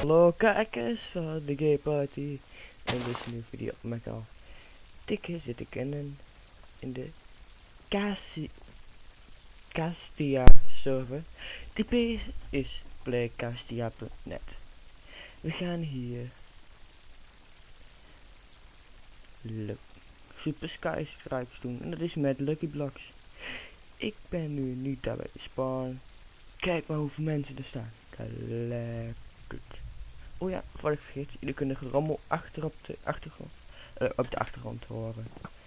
Hallo kijkers van de Gay Party. In deze nieuwe video met ik al dikke zitten kennen in de Castia server. Die base is playcastia.net. We gaan hier Super Sky Strikes doen en dat is met Lucky Blocks. Ik ben nu niet daar bij de spawn. Kijk maar hoeveel mensen er staan. Lekker. Oh ja, wat ik vergeet, jullie kunnen gerommel achter op de achtergrond horen.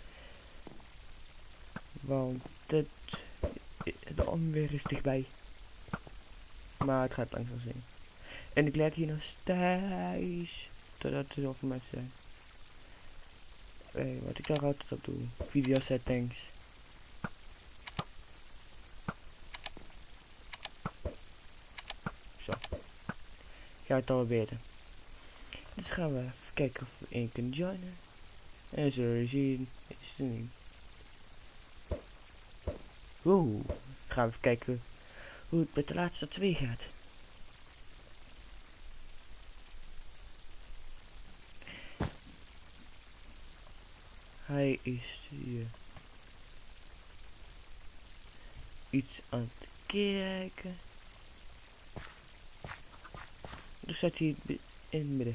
Want de onweer is dichtbij. Maar het gaat langzaam zijn. En ik lijk hier nog steeds totdat er zoveel mensen zijn. Wat ik daar altijd op doe. Video settings. Zo. Ga het al weten. Dus gaan we even kijken of we één kunnen joinen. En zullen we zien. Is er niet. Wow. Gaan we even kijken hoe het met de laatste twee gaat. Hij is hier iets aan het kijken. Dus staat hij in het midden.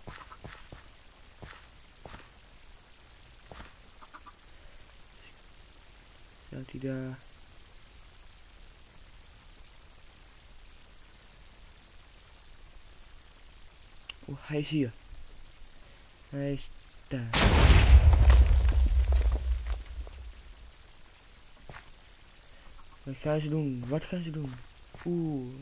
Staat hij daar? Oh, hij is hier. Hij is daar. Wat gaan ze doen? Wat gaan ze doen? Oeh.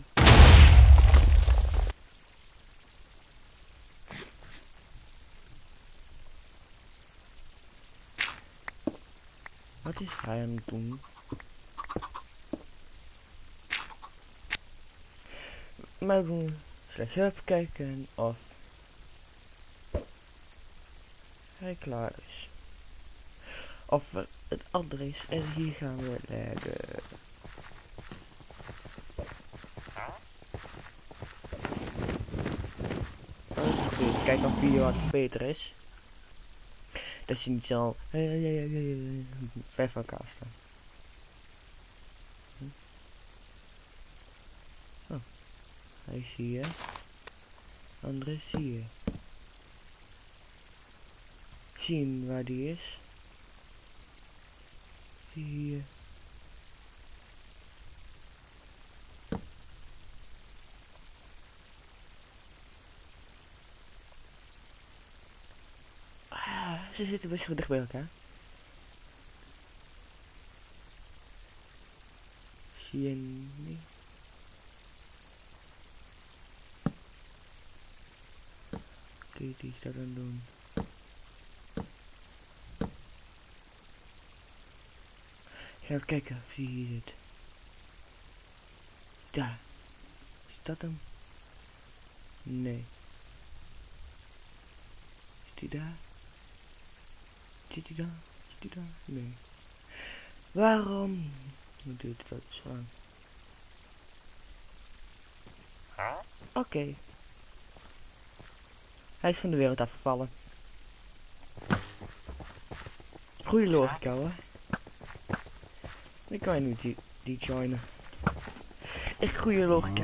Wat is hij aan het doen? Maar we moeten slechts even kijken of hij klaar is. Of het andere is. En hier gaan we leggen. Kijk of video wat beter is. Dat je niet zo ver van elkaar staan. Oh, hij is hier. Andere is hier. Zien waar die is. Hier. Ze zitten best wel dicht bij elkaar. Zie je niet? Oké, die is dat aan het doen. Ga even kijken of hij hier zit. Daar. Is dat hem? Nee. Is die daar? Zit hij daar? Zit hij daar? Nee. Waarom duurt dat zo lang? Oké. Hij is van de wereld afgevallen. Goeie logica hoor. Dan kan je nu die joinen. Echt goede logica.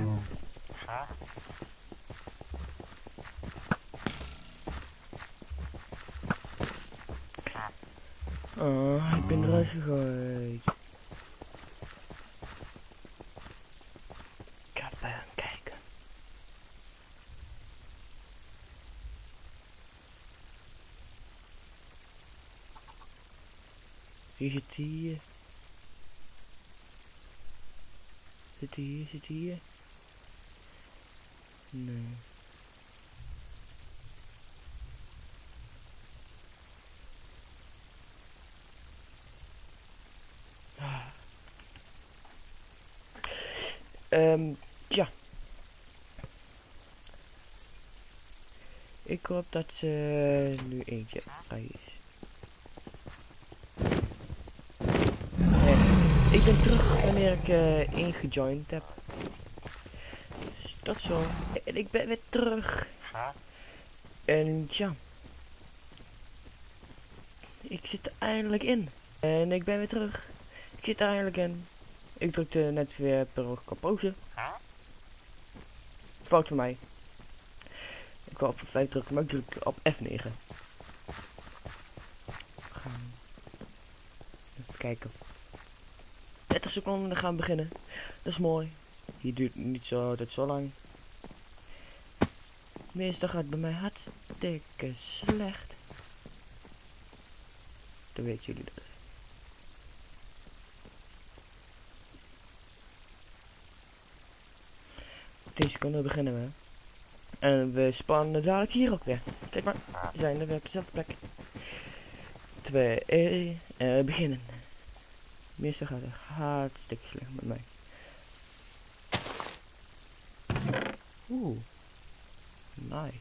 Oh, ik ben eruit gegooid. Ik ga bij hem kijken. Wie zit hier? Zit hier? Zit hier? Nee. Tja. Ik hoop dat ze nu eentje vrij is. Ik ben terug wanneer ik ingejoined heb. Tot zo. En ik ben weer terug. En tja. Ik zit er eindelijk in. En ik ben weer terug. Ik zit er eindelijk in. Ik drukte net weer per ongeluk op pauze. Fout van mij. Ik wou op 5 drukken, maar ik druk op F9. Even kijken. 30 seconden, dan gaan we beginnen. Dat is mooi. Hier duurt niet zo altijd zo lang. Meestal gaat het bij mij hartstikke slecht. Dan weten jullie dat. Op 10 seconden beginnen we. En we spannen dadelijk hier ook weer. Kijk maar, we zijn er weer op dezelfde plek. 2, 1, beginnen. Meestal gaat het hartstikke slecht met mij. Oeh. Nice.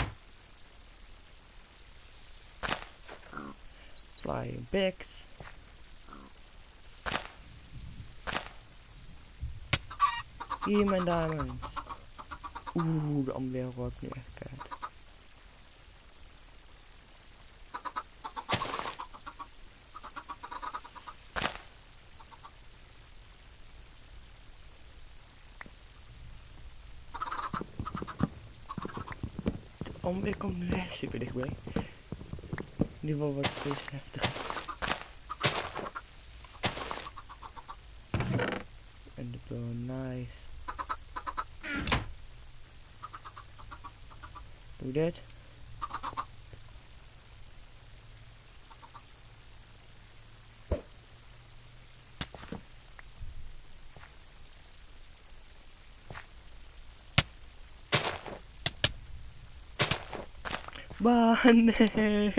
Flying pigs. Hier mijn diamonds. Oeh, de amber wordt nu echt kaart. De amber komt nu echt super dichtbij. In ieder geval wordt het steeds heftiger. En de blauw, nice. Doe dit. Maar nee.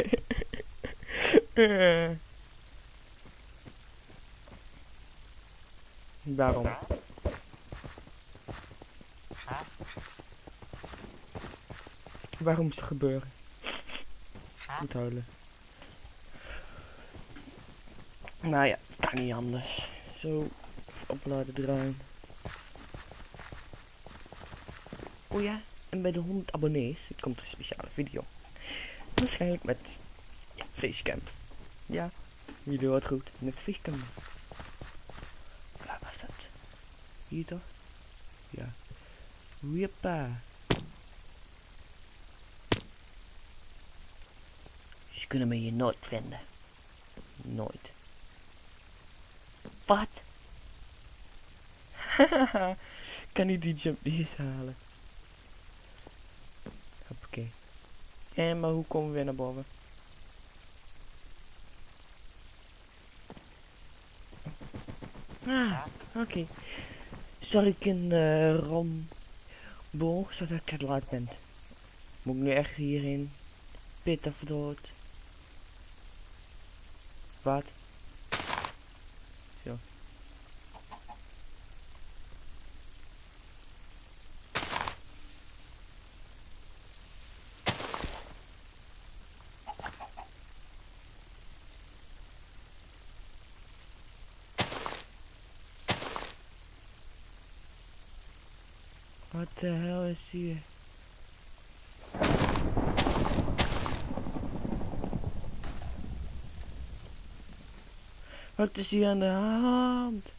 Waarom? Waarom is het gebeuren? Ik moet huilen. Nou ja, het kan niet anders. Zo, opladen draaien. Oh ja, en bij de 100 abonnees komt er een speciale video. Waarschijnlijk met facecam. Ja, jullie hoort goed, met facecam. Waar was dat? Hier toch? Ja. Jeppa. Ze kunnen me hier nooit vinden. Nooit. Wat? Haha. Kan niet die jump eens halen. Hoppakee. En maar hoe komen we weer naar boven? Ah, oké. Zal ik een Rambo, zodat ik het laat ben? Moet ik nu echt hierin? Pit of dood? Wat? Zo. Wat de hel is hier? Wat is hier aan de hand?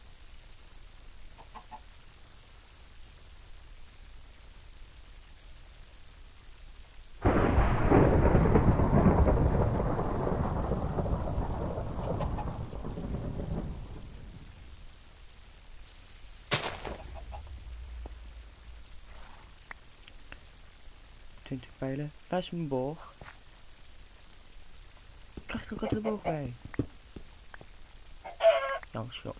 Pijlen. Waar is mijn boog? Ik krijg er ook altijd de boog bij. Nou, schot.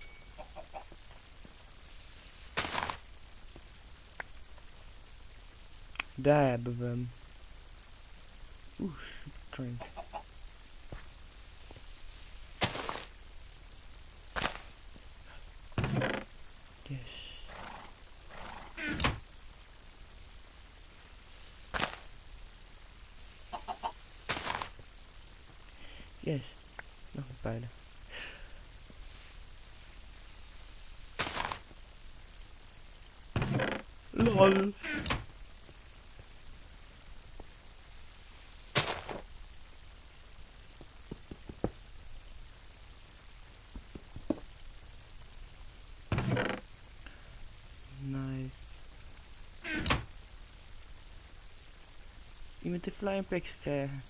Daar hebben we hem. Oeh, super drink. Yes. Yes. Nog een pijlen. Lol. Nice. Iemand de flying picks gekregen.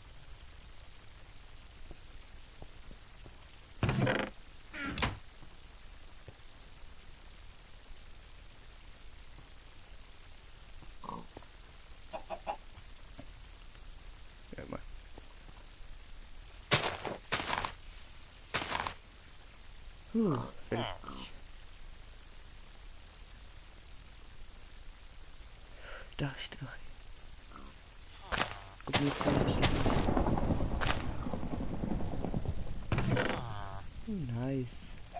Ja, maar. Verder. Daar is het nog. Opnieuw thuis. Nice.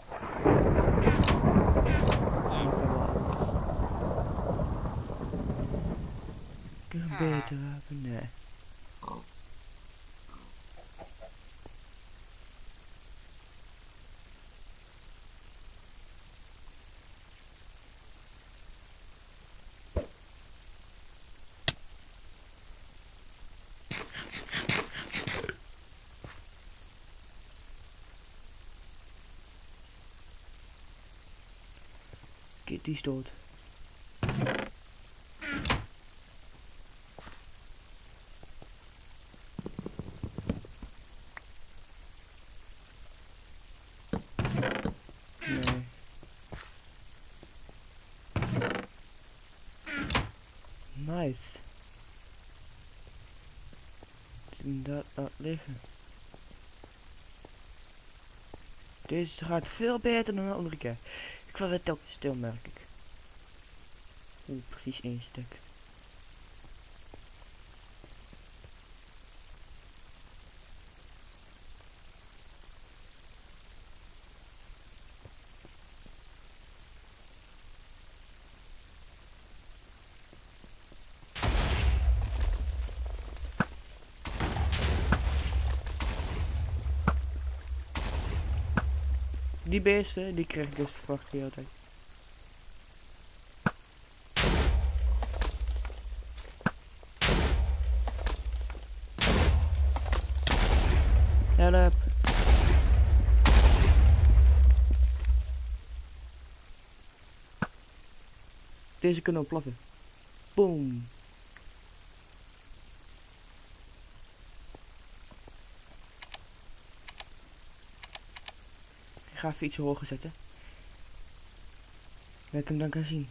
Ik heb een beter wapen, nee. Kijk, die is dood. Nee. Nice. Dat laat liggen. Deze gaat veel beter dan de andere keer. Ik wil het ook stil, merk ik. Oeh, precies 1 stuk. Die beesten, die krijg ik dus verwacht de hele tijd. Help. Deze kunnen we plaffen. Boom. Ik ga even iets hoger zetten. Dat ik hem dan kan zien.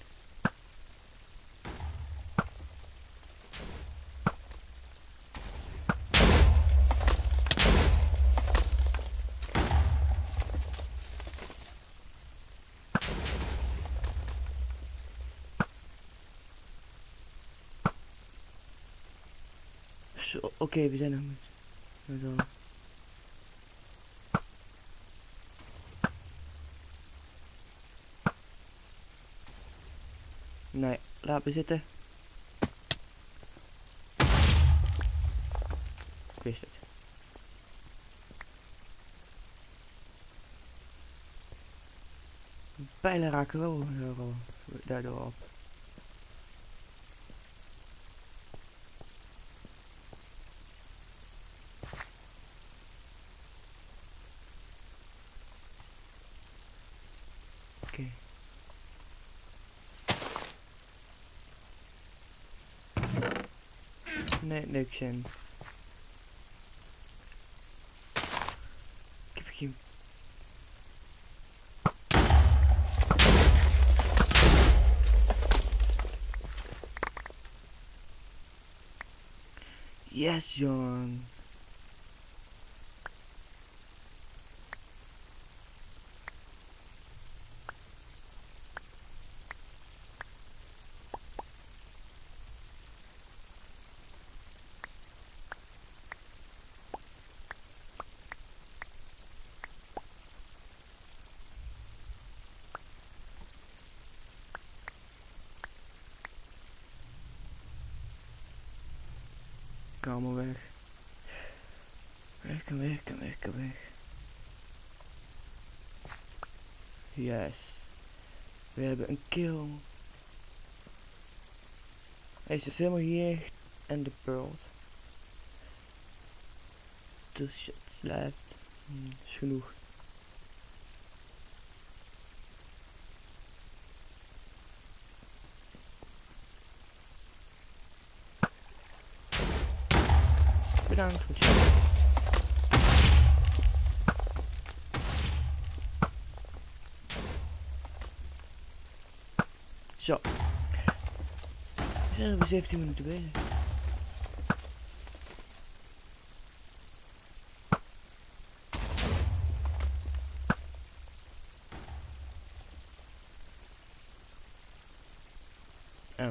Oké, we zijn er met al. Nee, laat me zitten. Ik wist het. Pijlen raken wel daardoor op. Oké. Nee, niks in. Ik heb geen... Yes, John. Kom maar weg. Weg. Yes. We hebben een kill. Hij zit helemaal hier en de pearls. Dus het slaapt. Is genoeg. Bedankt voor het chat. Zo. We zijn over 17 minuten bezig. Oh.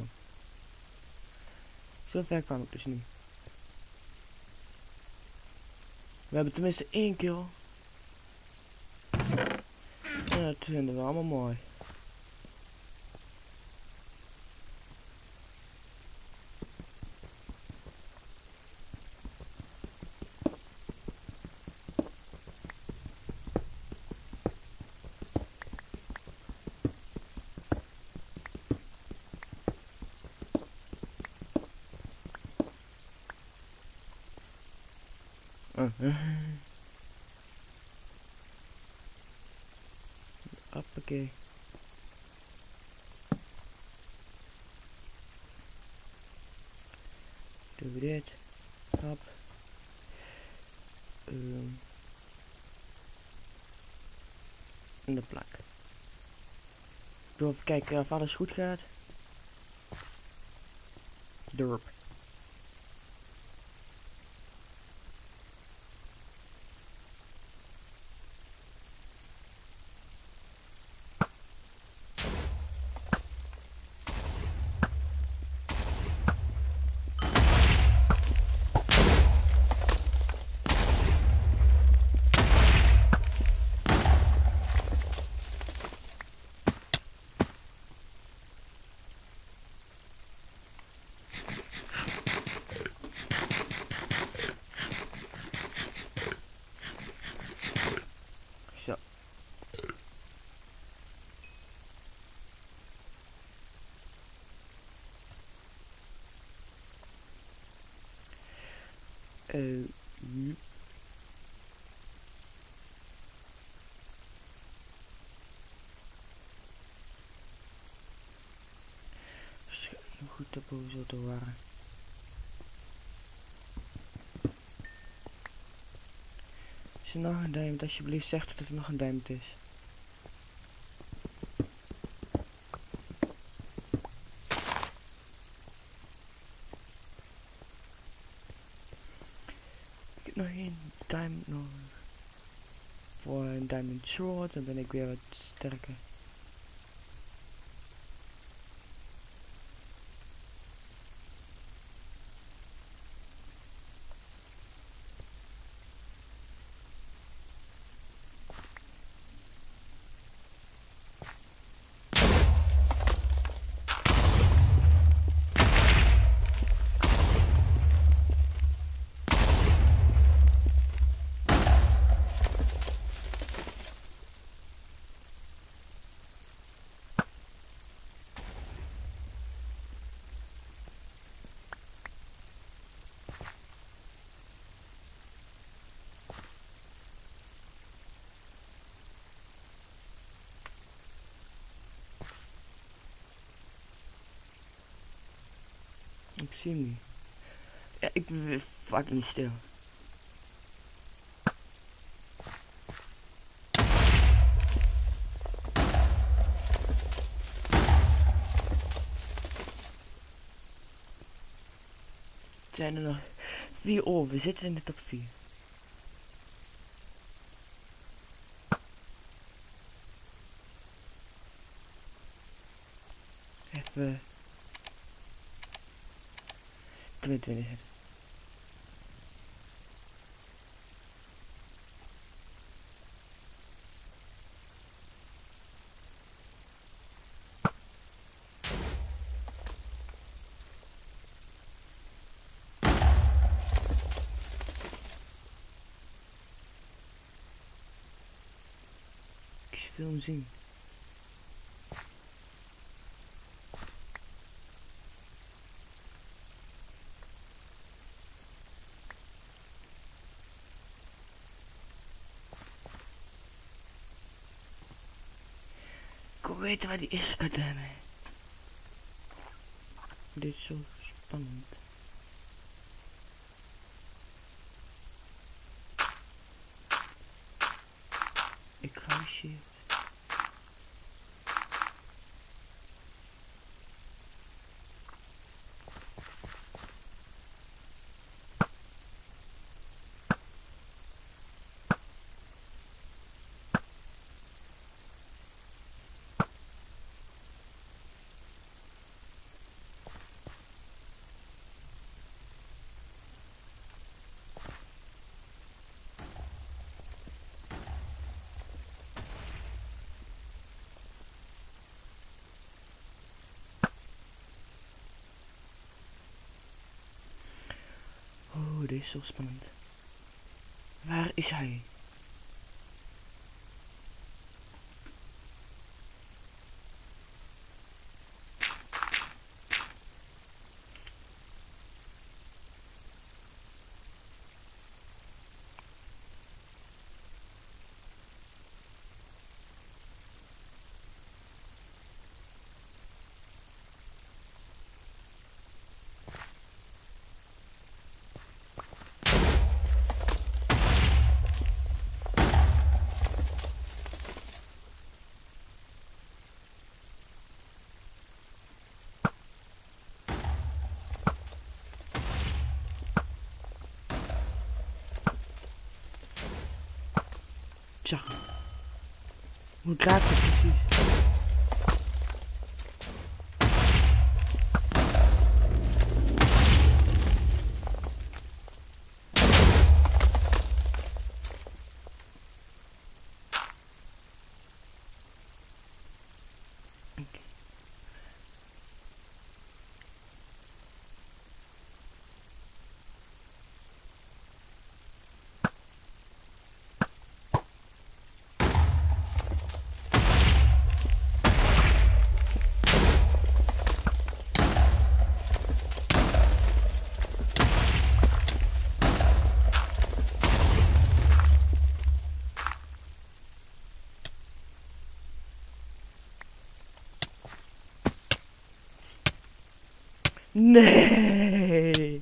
Zo ver kwam ik dus niet. We hebben tenminste 1 kill. En dat vinden we allemaal mooi. Hoppakee. Doen we dit. Hop. En de plak. Ik wil even kijken of alles goed gaat. Derp. Zo. Goed daarboven zo te waren. Is er nog een diamond? Alsjeblieft zeg dat er nog een diamond is. Ik heb nog één diamond nodig. Voor een diamond sword, dan ben ik weer wat sterker. Ik zie hem niet. Ja, ik ben fucking stil. Het zijn er nog 4 over. We zitten in de top 4. Even 22 zetten. Ik wil hem zien. wil weten waar die is, goddammit. Dit is zo spannend. Ik ga shit. Oh, dit is zo spannend. Waar is hij? Ik zag hem. Hoe raakt het precies? Nee.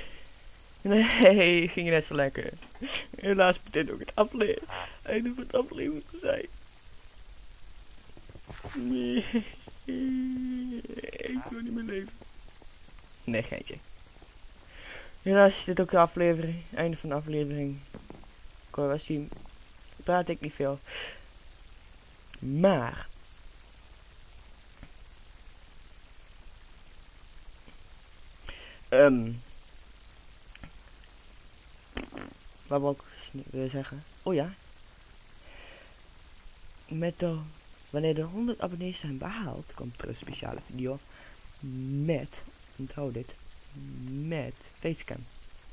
Nee, ging net zo lekker. Helaas moet dit ook het einde van het aflevering zijn. Nee. Ik wil niet meer leven. Nee, geintje. Helaas is dit ook de aflevering. Einde van de aflevering. Ik hoor wel zien. Praat ik niet veel. Maar. Wat wil ik willen zeggen? Oh ja. Wanneer de 100 abonnees zijn behaald, komt er een speciale video met, onthoud dit, met Facecam.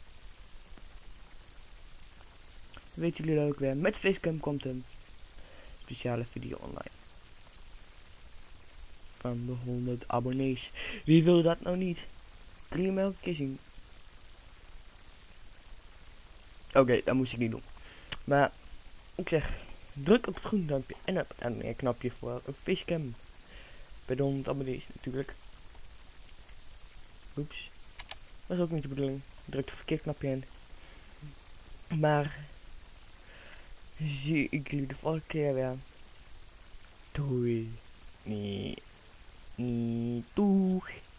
Weten jullie ook weer, met Facecam komt een speciale video online. Van de 100 abonnees. Wie wil dat nou niet? Kun je me elke keer zien? Oké, dat moest ik niet doen. Maar, ik zeg, druk op het groene duimpje en op het andere knopje voor een Facecam. Bij de 100 abonnees natuurlijk. Oeps. Dat is ook niet de bedoeling. Druk het verkeerd knopje in. Maar, zie ik jullie de volgende keer weer. Doei. Nee. Doeg.